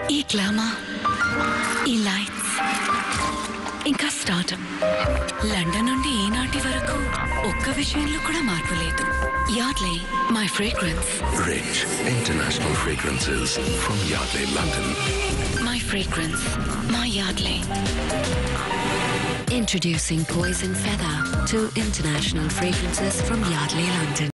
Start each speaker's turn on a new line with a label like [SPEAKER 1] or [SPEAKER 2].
[SPEAKER 1] ఈ గ్లామర్, ఈ లైట్స్, ఇంకా స్టార్టమ్. లండన్ నుండి ఈనాటి వరకు ఒక్క విషయంలో కూడా మార్పు లేదు. Yardley, my fragrance.
[SPEAKER 2] Rich international fragrances from Yardley, London.
[SPEAKER 1] My fragrance, my Yardley.
[SPEAKER 3] Introducing Poison Feather, 2 international fragrances from Yardley, London.